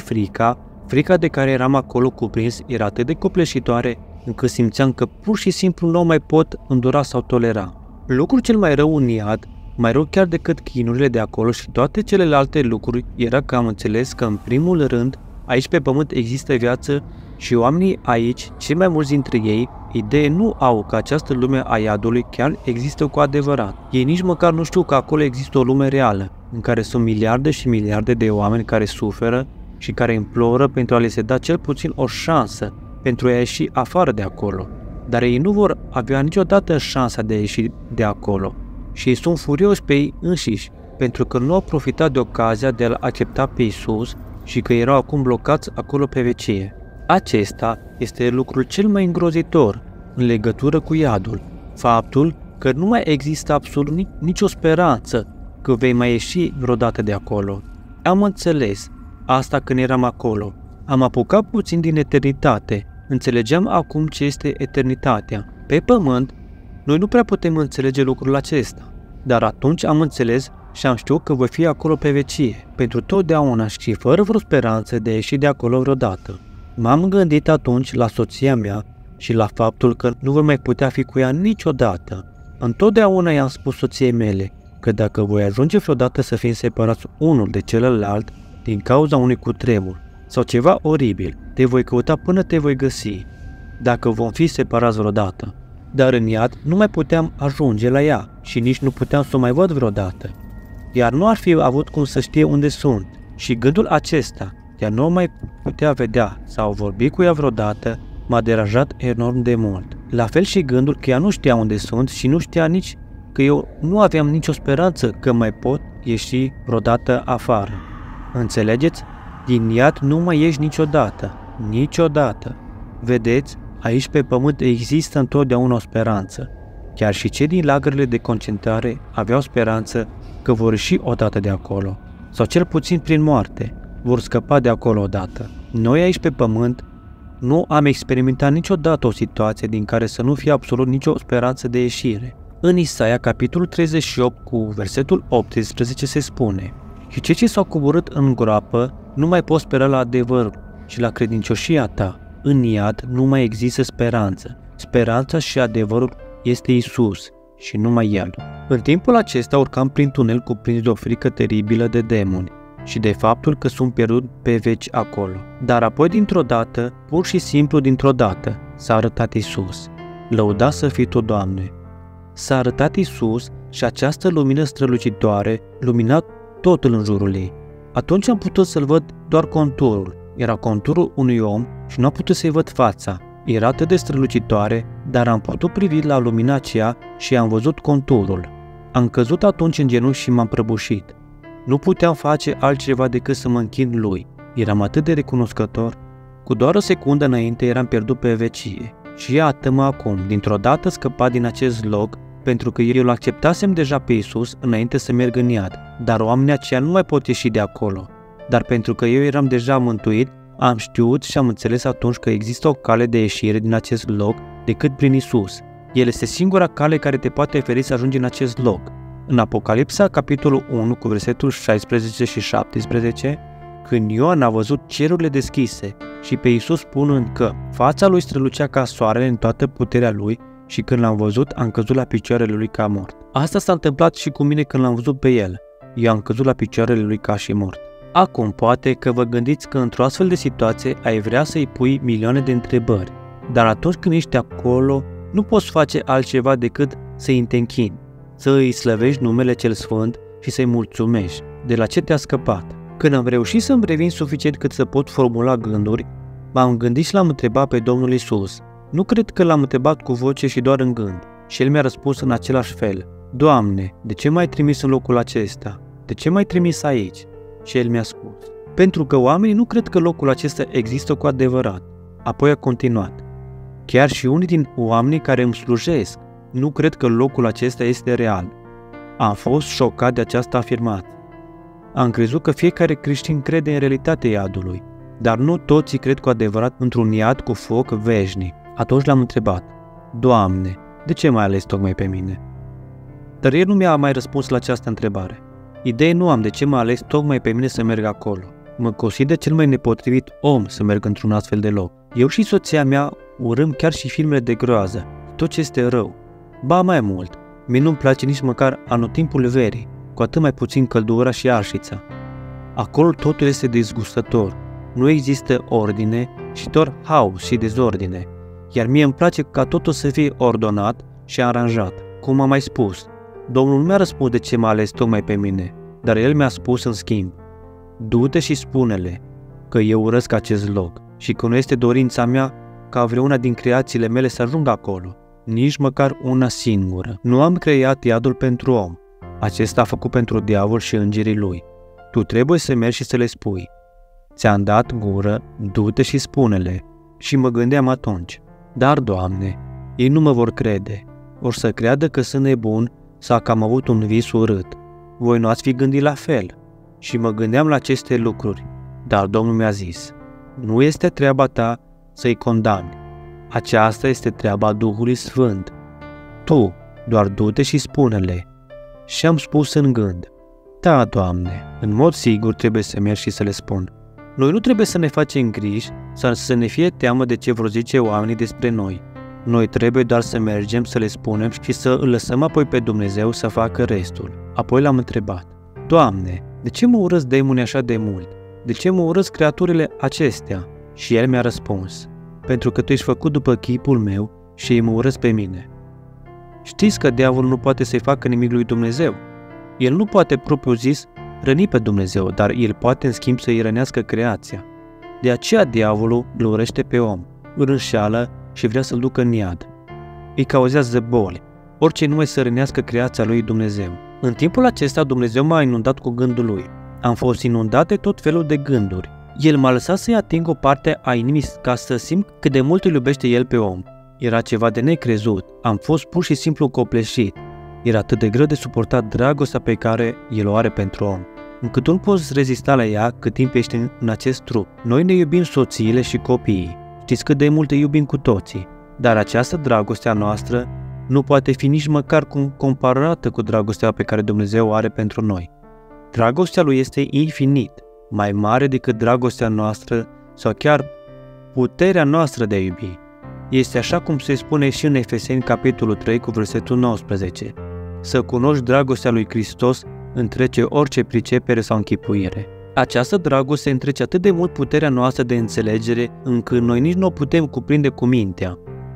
frica de care eram acolo cuprins era atât de copleșitoare încât simțeam că pur și simplu nu o mai pot îndura sau tolera. Lucrul cel mai rău în iad, mai rău chiar decât chinurile de acolo și toate celelalte lucruri, era că am înțeles că în primul rând aici pe pământ există viață și oamenii aici, cei mai mulți dintre ei, idee nu au că această lume a iadului chiar există cu adevărat. Ei nici măcar nu știu că acolo există o lume reală, în care sunt miliarde și miliarde de oameni care suferă și care imploră pentru a le se da cel puțin o șansă pentru a ieși afară de acolo. Dar ei nu vor avea niciodată șansa de a ieși de acolo și ei sunt furioși pe ei înșiși pentru că nu au profitat de ocazia de a-L accepta pe Iisus și că erau acum blocați acolo pe vecie. Acesta este lucrul cel mai îngrozitor în legătură cu iadul, faptul că nu mai există absolut nicio speranță că vei mai ieși vreodată de acolo. Am înțeles asta când eram acolo. Am apucat puțin din eternitate, înțelegeam acum ce este eternitatea. Pe pământ, noi nu prea putem înțelege lucrul acesta, dar atunci am înțeles și am știut că voi fi acolo pe vecie, pentru totdeauna și fără vreo speranță de a ieși de acolo vreodată. M-am gândit atunci la soția mea și la faptul că nu voi mai putea fi cu ea niciodată. Întotdeauna i-am spus soției mele că dacă voi ajunge vreodată să fim separați unul de celălalt din cauza unui cutremur sau ceva oribil, te voi căuta până te voi găsi, dacă vom fi separați vreodată. Dar în iad nu mai puteam ajunge la ea și nici nu puteam să o mai văd vreodată. Iar nu ar fi avut cum să știe unde sunt. Și gândul acesta de a nu o mai putea vedea sau vorbi cu ea vreodată m-a deranjat enorm de mult. La fel și gândul că ea nu știa unde sunt și nu știa nici că eu nu aveam nicio speranță că mai pot ieși vreodată afară. Înțelegeți? Din iad nu mai ieși niciodată. Niciodată. Vedeți? Aici pe pământ există întotdeauna o speranță. Chiar și cei din lagările de concentrare aveau speranță că vor ieși odată de acolo, sau cel puțin prin moarte, vor scăpa de acolo odată. Noi aici pe pământ nu am experimentat niciodată o situație din care să nu fie absolut nicio speranță de ieșire. În Isaia, capitolul 38, cu versetul 18 se spune: și cei ce s-au coborât în groapă nu mai pot spera la adevăr și la credincioșia ta. În iad nu mai există speranță. Speranța și adevărul este Iisus și numai El. În timpul acesta urcam prin tunel cuprins de o frică teribilă de demoni și de faptul că sunt pierdut pe veci acolo. Dar apoi dintr-o dată, pur și simplu dintr-o dată, s-a arătat Iisus. Lăudat să fii Tu, Doamne! S-a arătat Iisus și această lumină strălucitoare lumina totul în jurul ei. Atunci am putut să-L văd doar conturul. Era conturul unui om și nu am putut să-i văd fața. Era atât de strălucitoare, dar am putut privi la lumina aceea și am văzut conturul. Am căzut atunci în genunchi și m-am prăbușit. Nu puteam face altceva decât să mă închin lui. Eram atât de recunoscător. Cu doar o secundă înainte eram pierdut pe vecie. Și iată-mă acum, dintr-o dată scăpat din acest loc, pentru că eu l-acceptasem deja pe Iisus înainte să merg în iad. Dar oamenii aceia nu mai pot ieși de acolo. Dar pentru că eu eram deja mântuit, am știut și am înțeles atunci că există o cale de ieșire din acest loc decât prin Iisus. El este singura cale care te poate oferi să ajungi în acest loc. În Apocalipsa, capitolul 1, cu versetul 16 și 17, când Ioan a văzut cerurile deschise și pe Iisus spunând că fața lui strălucea ca soarele în toată puterea lui și când l-am văzut, am căzut la picioarele lui ca mort. Asta s-a întâmplat și cu mine când l-am văzut pe el. Eu am căzut la picioarele lui ca și mort. Acum poate că vă gândiți că într-o astfel de situație ai vrea să-i pui milioane de întrebări, dar atunci când ești acolo, nu poți face altceva decât să-i te închini, să îi slăvești numele cel sfânt și să-i mulțumești de la ce te-a scăpat. Când am reușit să-mi revin suficient cât să pot formula gânduri, m-am gândit și l-am întrebat pe Domnul Iisus. Nu cred că l-am întrebat cu voce și doar în gând, și el mi-a răspuns în același fel: Doamne, de ce m-ai trimis în locul acesta? De ce m-ai trimis aici? Și el mi-a spus: pentru că oamenii nu cred că locul acesta există cu adevărat. Apoi a continuat: chiar și unii din oamenii care îmi slujesc nu cred că locul acesta este real. Am fost șocat de această afirmație. Am crezut că fiecare creștin crede în realitatea iadului, dar nu toți cred cu adevărat într-un iad cu foc veșnic. Atunci l-am întrebat: Doamne, de ce m-ai ales tocmai pe mine? Dar el nu mi-a mai răspuns la această întrebare. Idei nu am de ce m-a ales tocmai pe mine să merg acolo. Mă consider cel mai nepotrivit om să merg într-un astfel de loc. Eu și soția mea urâm chiar și filmele de groază, tot ce este rău. Ba mai mult, mie nu-mi place nici măcar anotimpul verii, cu atât mai puțin căldura și arșița. Acolo totul este dezgustător, nu există ordine și doar haos și dezordine, iar mie îmi place ca totul să fie ordonat și aranjat. Cum am mai spus, Domnul nu mi-a răspuns de ce m-a ales tocmai pe mine, dar el mi-a spus în schimb: du-te și spune-le că eu urăsc acest loc și că nu este dorința mea ca vreuna din creațiile mele să ajungă acolo, nici măcar una singură. Nu am creat iadul pentru om, acesta a făcut pentru diavol și îngerii lui. Tu trebuie să mergi și să le spui: ți-am dat gură, du-te și spune-le. Și mă gândeam atunci: dar, Doamne, ei nu mă vor crede, or să creadă că sunt nebun sau că am avut un vis urât. Voi nu ați fi gândit la fel. Și mă gândeam la aceste lucruri, dar Domnul mi-a zis: nu este treaba ta să-i condamni, aceasta este treaba Duhului Sfânt. Tu doar du-te și spune-le. Și am spus în gând: da, Doamne, în mod sigur trebuie să merg și să le spun. Noi nu trebuie să ne facem griji sau să ne fie teamă de ce vor zice oamenii despre noi. Noi trebuie doar să mergem, să le spunem și să îl lăsăm apoi pe Dumnezeu să facă restul. Apoi l-am întrebat: Doamne, de ce mă urăsc demonii așa de mult? De ce mă urăsc creaturile acestea? Și el mi-a răspuns: pentru că tu ești făcut după chipul meu și ei mă urăsc pe mine. Știți că diavolul nu poate să-i facă nimic lui Dumnezeu. El nu poate propriu zis răni pe Dumnezeu, dar el poate în schimb să-i rănească creația. De aceea diavolul îl urăște pe om, îl înșeală și vrea să-l ducă în iad. Îi cauzează boli, orice numai să rănească creația lui Dumnezeu. În timpul acesta Dumnezeu m-a inundat cu gândul lui. Am fost inundat de tot felul de gânduri. El m-a lăsat să-i ating o parte a inimii ca să simt cât de mult îl iubește el pe om. Era ceva de necrezut, am fost pur și simplu copleșit. Era atât de greu de suportat dragostea pe care el o are pentru om, încât nu poți rezista la ea cât timp ești în acest trup. Noi ne iubim soțiile și copiii, știți cât de mult îi iubim cu toții, dar această dragoste a noastră nu poate fi nici măcar comparată cu dragostea pe care Dumnezeu o are pentru noi. Dragostea lui este infinit, mai mare decât dragostea noastră sau chiar puterea noastră de a iubi. Este așa cum se spune și în Efeseni capitolul 3 cu versetul 19. Să cunoști dragostea lui Hristos întrece orice pricepere sau închipuire. Această dragoste întrece atât de mult puterea noastră de înțelegere încât noi nici nu o putem cuprinde cu mintea.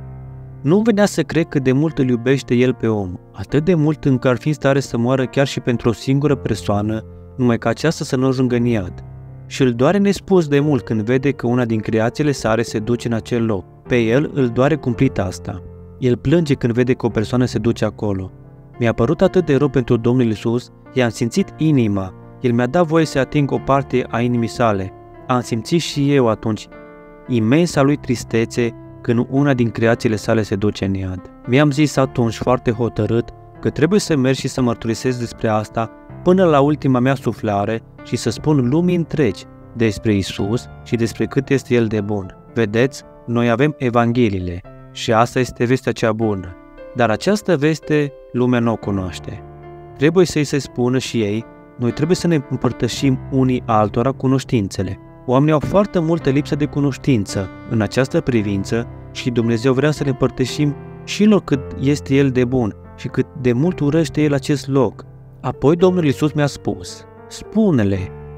Nu venea să cred cât de mult îl iubește el pe om, atât de mult încât ar fi în stare să moară chiar și pentru o singură persoană, numai ca aceasta să nu ajungă în iad. Și îl doare nespus de mult când vede că una din creațiile sale se duce în acel loc. Pe el îl doare cumplit asta. El plânge când vede că o persoană se duce acolo. Mi-a părut atât de rău pentru Domnul Iisus, i-am simțit inima. El mi-a dat voie să ating o parte a inimii sale. Am simțit și eu atunci imensa lui tristețe când una din creațiile sale se duce în iad. Mi-am zis atunci foarte hotărât că trebuie să merg și să mărturisesc despre asta până la ultima mea suflare și să spun lumii întregi despre Iisus și despre cât este El de bun. Vedeți, noi avem Evangheliile și asta este vestea cea bună, dar această veste lumea nu o cunoaște. Trebuie să-i se spună și ei, noi trebuie să ne împărtășim unii altora cunoștințele. Oamenii au foarte multă lipsă de cunoștință în această privință și Dumnezeu vrea să le împărtășim și lor cât este El de bun și cât de mult urăște El acest loc. Apoi Domnul Iisus mi-a spus: spune-le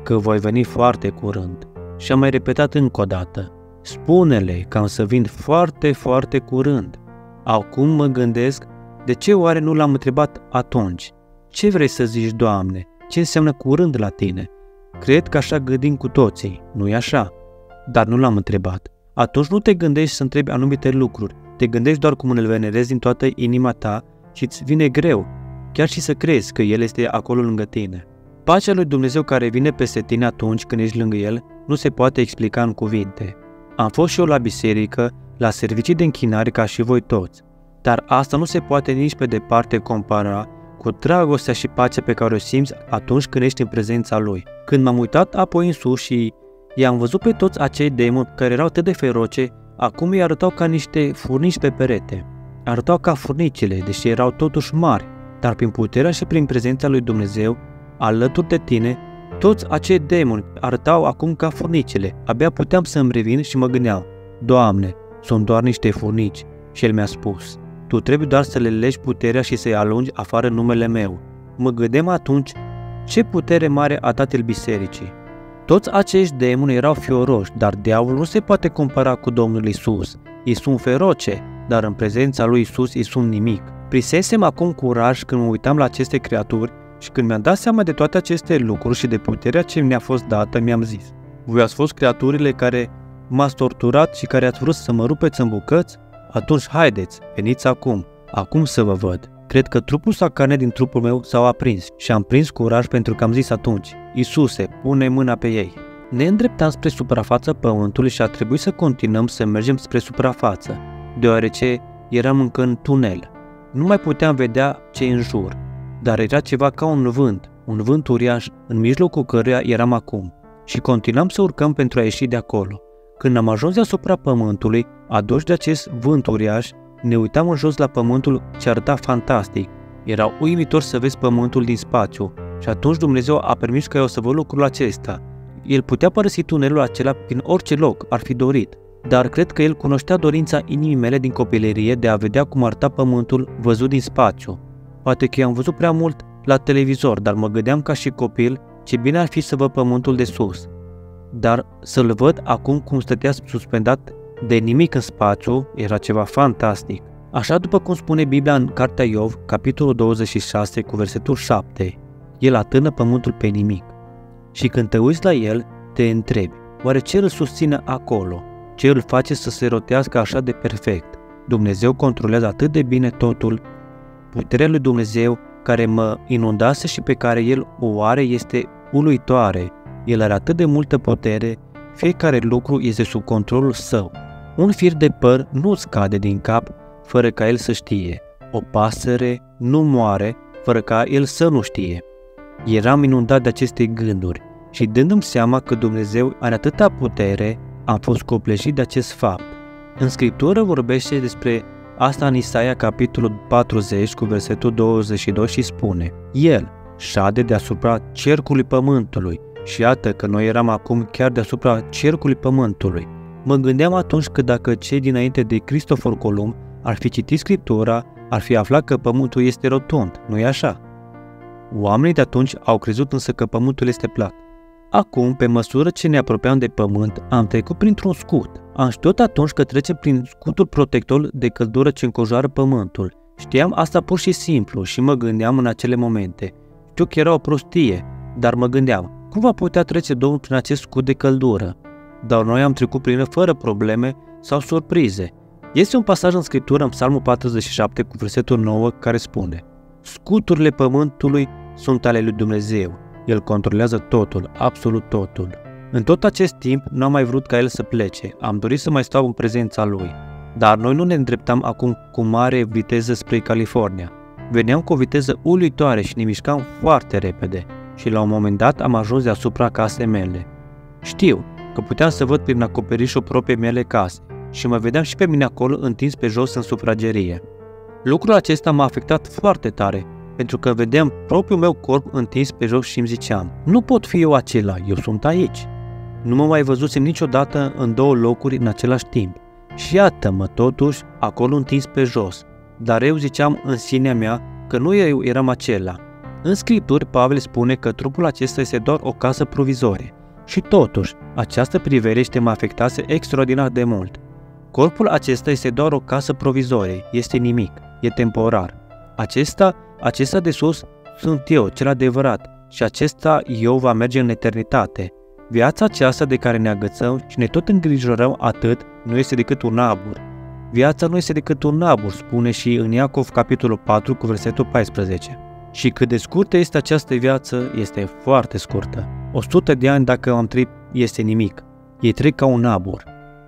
că voi veni foarte curând. Și am mai repetat încă o dată, spune-le că am să vin foarte, foarte curând. Acum mă gândesc, de ce oare nu l-am întrebat atunci? Ce vrei să zici, Doamne? Ce înseamnă curând la tine? Cred că așa gândim cu toții, nu-i așa? Dar nu l-am întrebat. Atunci nu te gândești să întrebi anumite lucruri, te gândești doar cum îl venerezi din toată inima ta și îți vine greu, chiar și să crezi că El este acolo lângă tine. Pacea lui Dumnezeu care vine peste tine atunci când ești lângă El nu se poate explica în cuvinte. Am fost și eu la biserică, la servicii de închinare ca și voi toți, dar asta nu se poate nici pe departe compara cu dragostea și pacea pe care o simți atunci când ești în prezența Lui. Când m-am uitat apoi în sus și i-am văzut pe toți acei demoni care erau atât de feroce, acum îi arătau ca niște furnici pe perete. Arătau ca furnicile, deși erau totuși mari, dar prin puterea și prin prezența lui Dumnezeu, alături de tine, toți acei demoni arătau acum ca furnicile. Abia puteam să-mi revin și mă gândeam, Doamne, sunt doar niște furnici. Și El mi-a spus, tu trebuie doar să le legi puterea și să-i alungi afară în numele meu. Mă gândeam atunci, ce putere mare a Tatăl Bisericii. Toți acești demoni erau fioroși, dar diavolul nu se poate compara cu Domnul Isus. Ei sunt feroce, dar în prezența lui Isus ei sunt nimic. Prisesem acum curaj când mă uitam la aceste creaturi și când mi-am dat seama de toate aceste lucruri și de puterea ce mi-a fost dată, mi-am zis, voi ați fost creaturile care m-ați torturat și care ați vrut să mă rupeți în bucăți? Atunci haideți, veniți acum să vă văd. Cred că trupul sau carne din trupul meu s-au aprins și am prins curaj pentru că am zis atunci, Iisuse, pune mâna pe ei. Ne îndreptam spre suprafața pământului și a trebuit să continuăm să mergem spre suprafață, deoarece eram încă în tunel. Nu mai puteam vedea ce în jur, dar era ceva ca un vânt uriaș în mijlocul căruia eram acum și continuam să urcăm pentru a ieși de acolo. Când am ajuns deasupra pământului, aduși de acest vânt uriaș, ne uitam în jos la pământul ce arăta fantastic. Era uimitor să vezi pământul din spațiu și atunci Dumnezeu a permis ca eu să văd lucrul acesta. El putea părăsi tunelul acela prin orice loc ar fi dorit, dar cred că El cunoștea dorința inimii mele din copilărie de a vedea cum arăta pământul văzut din spațiu. Poate că i-am văzut prea mult la televizor, dar mă gândeam ca și copil ce bine ar fi să văd pământul de sus. Dar să-l văd acum cum stătea suspendat de nimic în spațiu era ceva fantastic. Așa după cum spune Biblia în Cartea Iov, capitolul 26 cu versetul 7, El atârnă pământul pe nimic. Și când te uiți la El, te întrebi, oare ce îl susține acolo? Ce îl face să se rotească așa de perfect? Dumnezeu controlează atât de bine totul. Puterea lui Dumnezeu care mă inundase și pe care El o are este uluitoare. El are atât de multă putere, fiecare lucru este sub controlul Său. Un fir de păr nu scade din cap fără ca El să știe. O pasăre nu moare fără ca El să nu știe. Eram inundat de aceste gânduri și dându-mi seama că Dumnezeu are atâta putere, am fost copleșit de acest fapt. În Scriptură vorbește despre asta în Isaia capitolul 40 cu versetul 22 și spune, El șade deasupra cercului pământului și iată că noi eram acum chiar deasupra cercului pământului. Mă gândeam atunci că dacă cei dinainte de Cristofor Columb ar fi citit Scriptura, ar fi aflat că pământul este rotund, nu-i așa? Oamenii de atunci au crezut însă că pământul este plat. Acum, pe măsură ce ne apropiam de pământ, am trecut printr-un scut. Am știut atunci că trecem prin scutul protector de căldură ce înconjoară pământul. Știam asta pur și simplu și mă gândeam în acele momente. Știu că era o prostie, dar mă gândeam, cum va putea trece Domnul prin acest scut de căldură? Dar noi am trecut prin el fără probleme sau surprize. Este un pasaj în Scriptură în Psalmul 47 cu versetul 9 care spune: Scuturile pământului sunt ale lui Dumnezeu. El controlează totul, absolut totul. În tot acest timp nu am mai vrut ca El să plece, am dorit să mai stau în prezența Lui. Dar noi nu ne îndreptam acum cu mare viteză spre California. Veneam cu o viteză uluitoare și ne mișcam foarte repede și la un moment dat am ajuns deasupra casei mele. Știu că puteam să văd prin acoperișul propriei mele case și mă vedeam și pe mine acolo întins pe jos în sufragerie. Lucrul acesta m-a afectat foarte tare, pentru că vedeam propriul meu corp întins pe jos și îmi ziceam, nu pot fi eu acela, eu sunt aici. Nu mă mai văzusem niciodată în două locuri în același timp. Și iată-mă totuși acolo întins pe jos, dar eu ziceam în sinea mea că nu eu eram acela. În Scripturi, Pavel spune că trupul acesta este doar o casă provizorie. Și totuși, această priveliște mă afectase extraordinar de mult. Corpul acesta este doar o casă provizorie, este nimic, e temporar. Acesta de sus sunt eu, cel adevărat, și acesta eu va merge în eternitate. Viața aceasta de care ne agățăm și ne tot îngrijorăm atât nu este decât un abur. Viața nu este decât un abur, spune și în Iacov capitolul 4 cu versetul 14. Și cât de scurtă este această viață, este foarte scurtă. 100 de ani dacă am trăit este nimic. Ei trec ca un abur.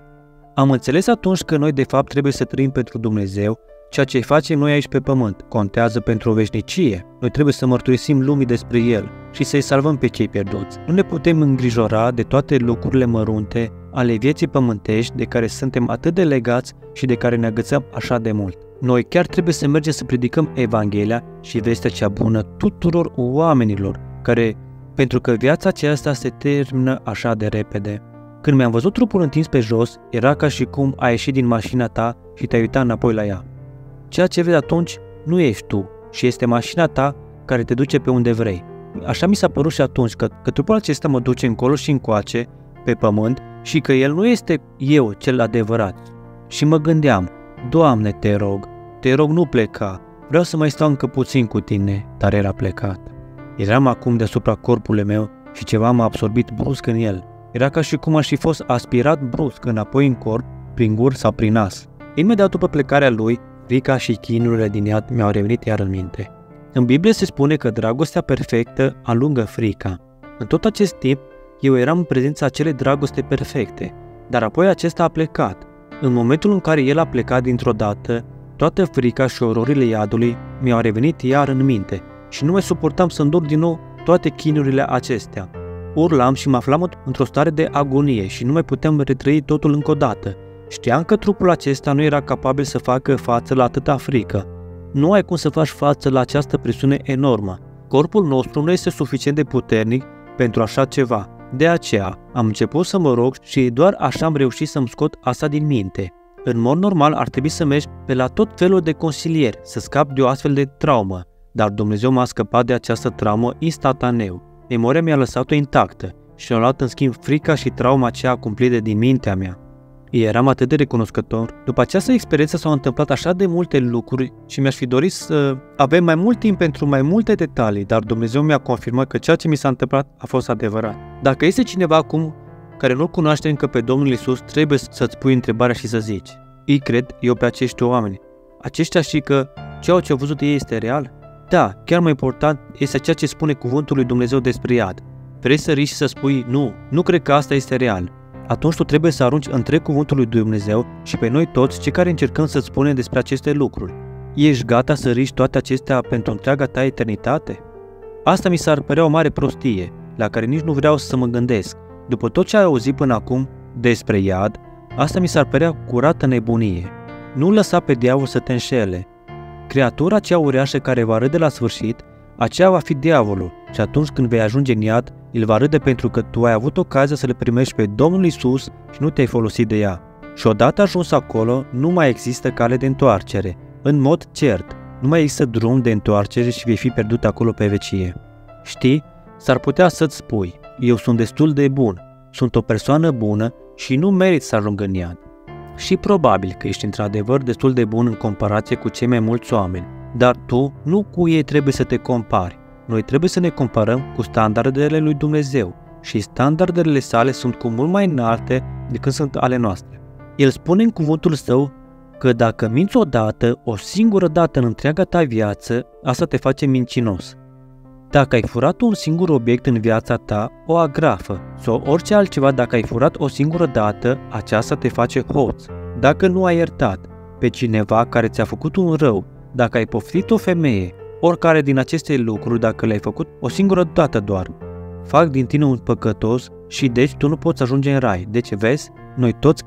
Am înțeles atunci că noi de fapt trebuie să trăim pentru Dumnezeu. Ceea ce facem noi aici pe pământ contează pentru o veșnicie. Noi trebuie să mărturisim lumii despre El și să-i salvăm pe cei pierduți. Nu ne putem îngrijora de toate lucrurile mărunte ale vieții pământești de care suntem atât de legați și de care ne agățăm așa de mult. Noi chiar trebuie să mergem să predicăm Evanghelia și vestea cea bună tuturor oamenilor, pentru că viața aceasta se termină așa de repede. Când mi-am văzut trupul întins pe jos, era ca și cum ai ieșit din mașina ta și te-ai uitat înapoi la ea. Ceea ce vezi atunci nu ești tu și este mașina ta care te duce pe unde vrei. Așa mi s-a părut și atunci că trupul acesta mă duce încolo și încoace pe pământ și că el nu este eu cel adevărat. Și mă gândeam, Doamne, te rog nu pleca, vreau să mai stau încă puțin cu tine, dar era plecat. Eram acum deasupra corpului meu și ceva m-a absorbit brusc în el. Era ca și cum aș fi fost aspirat brusc înapoi în corp, prin gur sau prin nas. Imediat după plecarea lui, frica și chinurile din iad mi-au revenit iar în minte. În Biblie se spune că dragostea perfectă alungă frica. În tot acest timp, eu eram în prezența acelei dragoste perfecte, dar apoi acesta a plecat. În momentul în care el a plecat dintr-o dată, toată frica și ororile iadului mi-au revenit iar în minte și nu mai suportam să îndur din nou toate chinurile acestea. Urlam și mă aflam într-o stare de agonie și nu mai puteam retrăi totul încă o dată. Știam că trupul acesta nu era capabil să facă față la atâta frică. Nu ai cum să faci față la această presiune enormă. Corpul nostru nu este suficient de puternic pentru așa ceva. De aceea am început să mă rog și doar așa am reușit să-mi scot asta din minte. În mod normal ar trebui să mergi pe la tot felul de consilieri, să scap de o astfel de traumă, dar Dumnezeu m-a scăpat de această traumă instantaneu. Memoria mi-a lăsat-o intactă și a luat în schimb frica și trauma aceea cumplită din mintea mea. Eram atât de recunoscător. După această experiență s-au întâmplat așa de multe lucruri și mi-aș fi dorit să avem mai mult timp pentru mai multe detalii, dar Dumnezeu mi-a confirmat că ceea ce mi s-a întâmplat a fost adevărat. Dacă este cineva acum care nu-L cunoaște încă pe Domnul Iisus, trebuie să-ți pui întrebarea și să zici: îi cred eu pe acești oameni? Aceștia și că ceea ce au văzut ei este real? Da, chiar mai important este ceea ce spune cuvântul lui Dumnezeu despre iad. Vrei să riști și să spui nu cred că asta este real. Atunci tu trebuie să arunci întreg cuvântul lui Dumnezeu și pe noi toți cei care încercăm să-ți spunem despre aceste lucruri. Ești gata să riști toate acestea pentru întreaga ta eternitate? Asta mi s-ar părea o mare prostie, la care nici nu vreau să mă gândesc. După tot ce ai auzit până acum despre iad, asta mi s-ar părea curată nebunie. Nu lăsa pe diavol să te înșele. Creatura cea uriașă care va râde la sfârșit, aceea va fi diavolul și atunci când vei ajunge în iad, el va râde pentru că tu ai avut ocazia să le primești pe Domnul Iisus și nu te-ai folosit de ea. Și odată ajuns acolo, nu mai există cale de întoarcere. În mod cert, nu mai există drum de întoarcere și vei fi pierdut acolo pe vecie. Știi, s-ar putea să-ți spui: eu sunt destul de bun, sunt o persoană bună și nu merit să ajung în iad. Și probabil că ești într-adevăr destul de bun în comparație cu cei mai mulți oameni, dar tu nu cu ei trebuie să te compari. Noi trebuie să ne comparăm cu standardele lui Dumnezeu și standardele sale sunt cu mult mai înalte decât sunt ale noastre. El spune în cuvântul său că dacă minți odată, o singură dată în întreaga ta viață, asta te face mincinos. Dacă ai furat un singur obiect în viața ta, o agrafă sau orice altceva, dacă ai furat o singură dată, aceasta te face hoț. Dacă nu ai iertat pe cineva care ți-a făcut un rău, dacă ai poftit o femeie, oricare din aceste lucruri, dacă le-ai făcut o singură dată doar, fac din tine un păcătos și deci tu nu poți ajunge în rai. Deci vezi, noi toți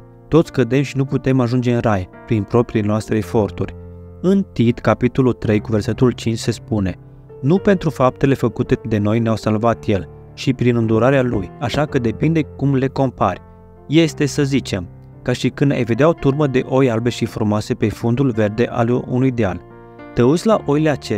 cădem și nu putem ajunge în rai prin propriile noastre eforturi. În Tit, capitolul 3, cu versetul 5 se spune: nu pentru faptele făcute de noi ne-au salvat El, și prin îndurarea Lui, așa că depinde cum le compari. Este, să zicem, ca și când ai vedea o turmă de oi albe și frumoase pe fundul verde al unui deal. Te uiți la oile acelea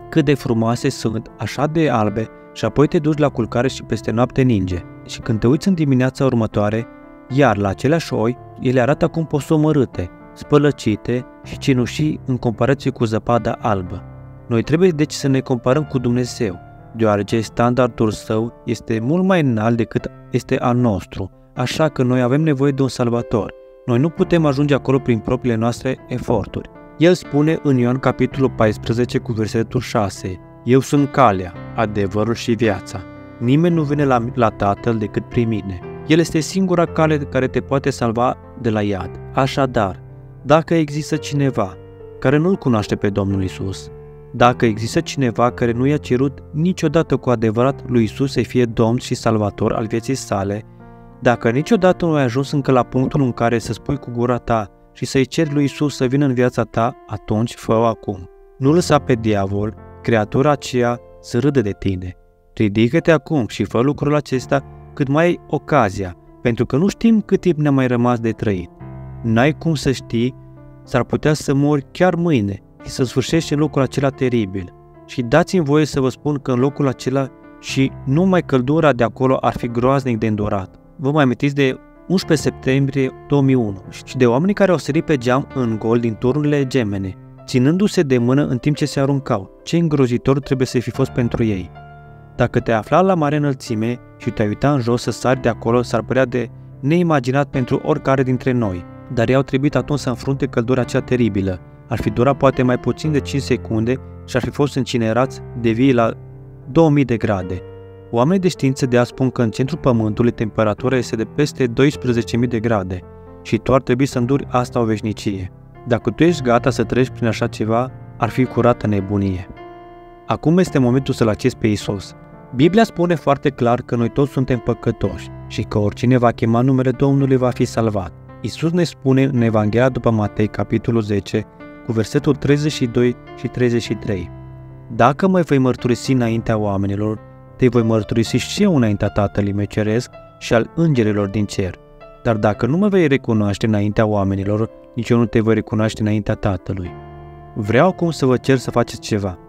cât de frumoase sunt, așa de albe, și apoi te duci la culcare și peste noapte ninge. Și când te uiți în dimineața următoare, iar la aceleași oi, ele arată cum posomărâte, spălăcite și cenușii în comparație cu zăpada albă. Noi trebuie deci să ne comparăm cu Dumnezeu, deoarece standardul său este mult mai înalt decât este al nostru, așa că noi avem nevoie de un salvator. Noi nu putem ajunge acolo prin propriile noastre eforturi. El spune în Ioan capitolul 14 cu versetul 6: Eu sunt calea, adevărul și viața. Nimeni nu vine la Tatăl decât prin mine. El este singura cale care te poate salva de la iad. Așadar, dacă există cineva care nu-L cunoaște pe Domnul Isus, dacă există cineva care nu i-a cerut niciodată cu adevărat lui Isus să fie Domn și Salvator al vieții sale, dacă niciodată nu ai ajuns încă la punctul în care să spui cu gura ta și să-i ceri lui Isus să vină în viața ta, atunci fă-o acum. Nu lăsa pe diavol, creatura aceea, să râdă de tine. Ridică-te acum și fă lucrul acesta cât mai ai ocazia, pentru că nu știm cât timp ne-a mai rămas de trăit. N-ai cum să știi, s-ar putea să mori chiar mâine și să sfârșești în locul acela teribil. Și dați-mi voie să vă spun că în locul acela și numai căldura de acolo ar fi groaznic de îndurat. Vă mai amintiți de 11 septembrie 2001 și de oamenii care au sărit pe geam în gol din turnurile gemene, ținându-se de mână în timp ce se aruncau. Ce îngrozitor trebuie să fi fost pentru ei. Dacă te afla la mare înălțime și te-ai uita în jos să sari de acolo, s-ar părea de neimaginat pentru oricare dintre noi, dar ei au trebuit atunci să înfrunte căldura cea teribilă. Ar fi durat poate mai puțin de 5 secunde și ar fi fost incinerați de vii la 2000 de grade. Oamenii de știință de azi spun că în centrul Pământului temperatura este de peste 12.000 de grade și tu ar trebui să înduri asta o veșnicie. Dacă tu ești gata să treci prin așa ceva, ar fi curată nebunie. Acum este momentul să-L accepți pe Isus. Biblia spune foarte clar că noi toți suntem păcătoși și că oricine va chema numele Domnului va fi salvat. Isus ne spune în Evanghelia după Matei, capitolul 10, cu versetul 32 și 33: Dacă mă voi mărturisi înaintea oamenilor, te voi mărturisi și eu înaintea Tatălui meu ceresc și al îngerilor din cer. Dar dacă nu mă vei recunoaște înaintea oamenilor, nici eu nu te voi recunoaște înaintea Tatălui. Vreau acum să vă cer să faceți ceva.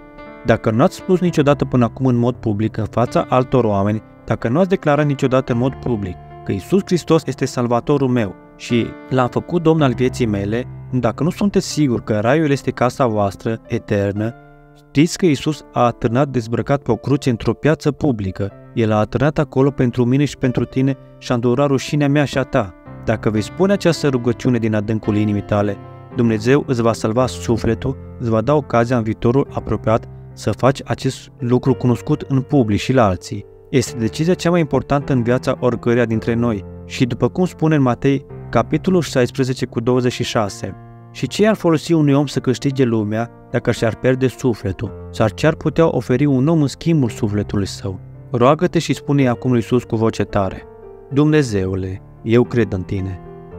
Dacă nu ați spus niciodată până acum în mod public în fața altor oameni, dacă nu ați declarat niciodată în mod public că Iisus Hristos este Salvatorul meu și L-am făcut Domn al vieții mele, dacă nu sunteți siguri că raiul este casa voastră eternă, știți că Iisus a atârnat dezbrăcat pe o cruce într-o piață publică. El a atârnat acolo pentru mine și pentru tine și a îndurat rușinea mea și a ta. Dacă vei spune această rugăciune din adâncul inimii tale, Dumnezeu îți va salva sufletul, îți va da ocazia în viitorul apropiat să faci acest lucru cunoscut în public și la alții. Este decizia cea mai importantă în viața oricăruia dintre noi. Și după cum spune în Matei, capitolul 16 cu 26, și ce ar folosi unui om să câștige lumea dacă și-ar pierde sufletul? Sau ce ar putea oferi un om în schimbul sufletului său? Roagă-te și spune acum lui Iisus cu voce tare: Dumnezeule, eu cred în tine.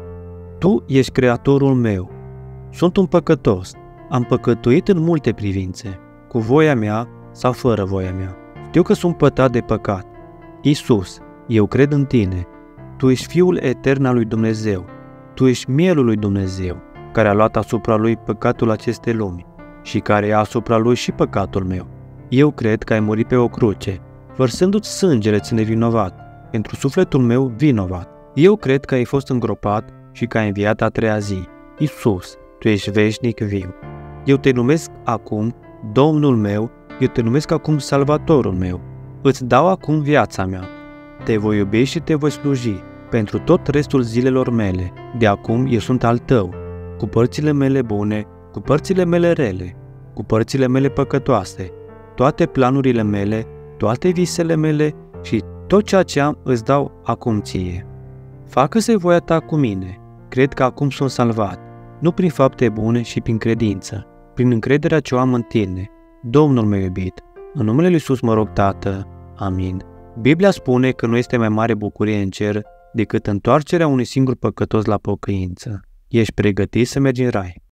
Tu ești creatorul meu. Sunt un păcătos. Am păcătuit în multe privințe, cu voia mea sau fără voia mea. Știu că sunt pătat de păcat. Iisus, eu cred în tine. Tu ești Fiul etern al lui Dumnezeu. Tu ești mielul lui Dumnezeu, care a luat asupra lui păcatul acestei lumi și care ia asupra lui și păcatul meu. Eu cred că ai murit pe o cruce, vărsându-ți sângele-ți nevinovat, pentru sufletul meu vinovat. Eu cred că ai fost îngropat și că ai înviat a treia zi. Iisus, tu ești veșnic viu. Eu te numesc acum Domnul meu, eu te numesc acum Salvatorul meu. Îți dau acum viața mea. Te voi iubi și te voi sluji pentru tot restul zilelor mele. De acum eu sunt al tău, cu părțile mele bune, cu părțile mele rele, cu părțile mele păcătoase, toate planurile mele, toate visele mele și tot ceea ce am îți dau acum ție. Facă-se voia ta cu mine. Cred că acum sunt salvat, nu prin fapte bune și prin credință, prin încrederea ce o am în tine, Domnul meu iubit. În numele lui Iisus mă rog, Tată. Amin. Biblia spune că nu este mai mare bucurie în cer decât întoarcerea unui singur păcătos la pocăință. Ești pregătit să mergi în rai.